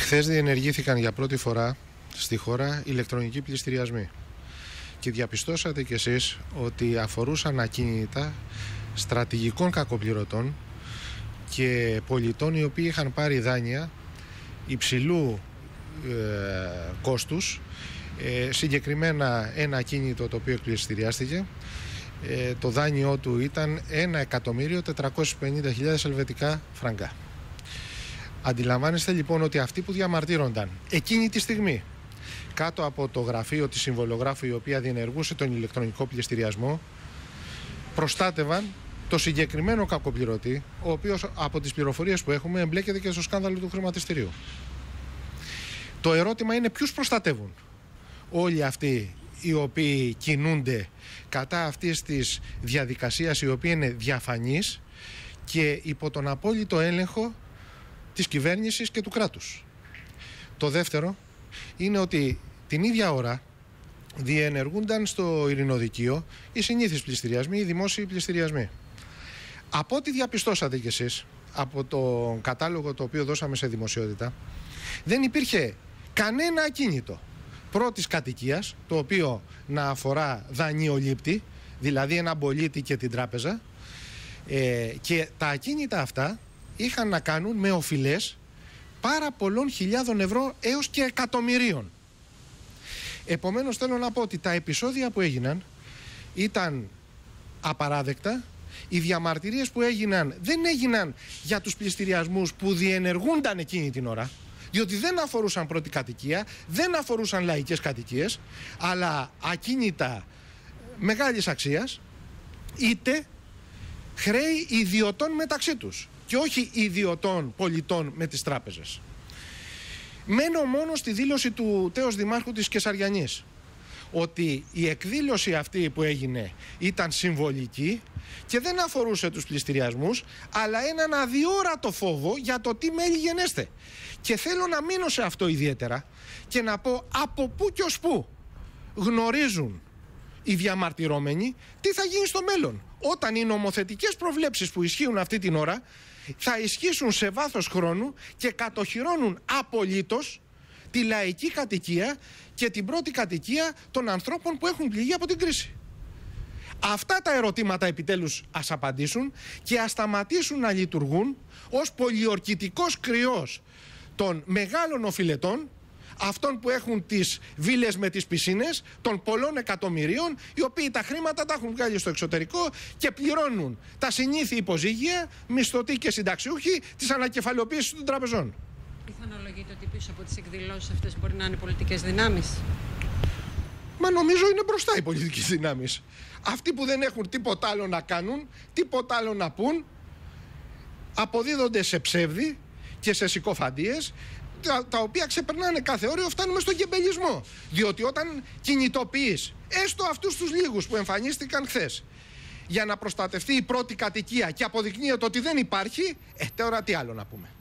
Χθες διενεργήθηκαν για πρώτη φορά στη χώρα ηλεκτρονικοί πληστηριασμοί και διαπιστώσατε κι εσείς ότι αφορούσαν ακίνητα στρατηγικών κακοπληρωτών και πολιτών οι οποίοι είχαν πάρει δάνεια υψηλού κόστους, συγκεκριμένα ένα ακίνητο το οποίο εκπληστηριάστηκε. Το δάνειό του ήταν 1.450.000 ελβετικά φραγκά. Αντιλαμβάνεστε λοιπόν ότι αυτοί που διαμαρτύρονταν εκείνη τη στιγμή κάτω από το γραφείο της συμβολογράφου η οποία διενεργούσε τον ηλεκτρονικό πληστηριασμό προστάτευαν το συγκεκριμένο κακοπληρωτή, ο οποίος από τις πληροφορίες που έχουμε εμπλέκεται και στο σκάνδαλο του χρηματιστηρίου. Το ερώτημα είναι ποιους προστατεύουν όλοι αυτοί οι οποίοι κινούνται κατά αυτής της διαδικασίας, η οποία είναι διαφανής και υπό τον απόλυτο έλεγχο της κυβέρνησης και του κράτους. Το δεύτερο είναι ότι την ίδια ώρα διενεργούνταν στο ειρηνοδικείο οι συνήθεις πληστηριασμοί, οι δημόσιοι πληστηριασμοί. Από ό,τι διαπιστώσατε κι εσείς από το κατάλογο το οποίο δώσαμε σε δημοσιότητα, δεν υπήρχε κανένα ακίνητο πρώτης κατοικίας το οποίο να αφορά δανειολήπτη, δηλαδή έναν πολίτη και την τράπεζα, και τα ακίνητα αυτά είχαν να κάνουν με οφειλές πάρα πολλών χιλιάδων ευρώ έως και εκατομμυρίων. Επομένως θέλω να πω ότι τα επεισόδια που έγιναν ήταν απαράδεκτα. Οι διαμαρτυρίες που έγιναν δεν έγιναν για τους πληστηριασμούς που διενεργούνταν εκείνη την ώρα, διότι δεν αφορούσαν πρώτη κατοικία, δεν αφορούσαν λαϊκές κατοικίες, αλλά ακίνητα μεγάλης αξίας, είτε χρέη ιδιωτών μεταξύ τους και όχι ιδιωτών πολιτών με τις τράπεζες. Μένω μόνο στη δήλωση του τέως δημάρχου της Κεσαριανής, ότι η εκδήλωση αυτή που έγινε ήταν συμβολική και δεν αφορούσε τους πληστηριασμούς, αλλά έναν αδιόρατο φόβο για το τι μέλη γενέστε. Και θέλω να μείνω σε αυτό ιδιαίτερα και να πω από πού και ως πού γνωρίζουν οι διαμαρτυρόμενοι τι θα γίνει στο μέλλον, όταν οι νομοθετικές προβλέψεις που ισχύουν αυτή την ώρα θα ισχύσουν σε βάθος χρόνου και κατοχυρώνουν απολύτως τη λαϊκή κατοικία και την πρώτη κατοικία των ανθρώπων που έχουν πληγεί από την κρίση. Αυτά τα ερωτήματα επιτέλους ας απαντήσουν και ας σταματήσουν να λειτουργούν ως πολιορκητικός κρυός των μεγάλων οφειλετών, αυτών που έχουν τις βίλες με τις πισίνες, των πολλών εκατομμυρίων, οι οποίοι τα χρήματα τα έχουν βγάλει στο εξωτερικό και πληρώνουν τα συνήθη υποζύγια, μισθωτοί και συνταξιούχοι της ανακεφαλαιοποίησης των τραπεζών. Πιθανολογείται ότι πίσω από τις εκδηλώσεις αυτές μπορεί να είναι πολιτικές δυνάμεις? Μα νομίζω είναι μπροστά οι πολιτικές δυνάμεις. Αυτοί που δεν έχουν τίποτα άλλο να κάνουν, τίποτα άλλο να πούν, αποδίδονται σε ψεύδι και σε συκοφαντίες, τα οποία ξεπερνάνε κάθε όριο, φτάνουμε στον γεμπελισμό. Διότι όταν κινητοποιείς έστω αυτούς τους λίγους που εμφανίστηκαν χθες για να προστατευτεί η πρώτη κατοικία και αποδεικνύεται ότι δεν υπάρχει, τώρα τι άλλο να πούμε.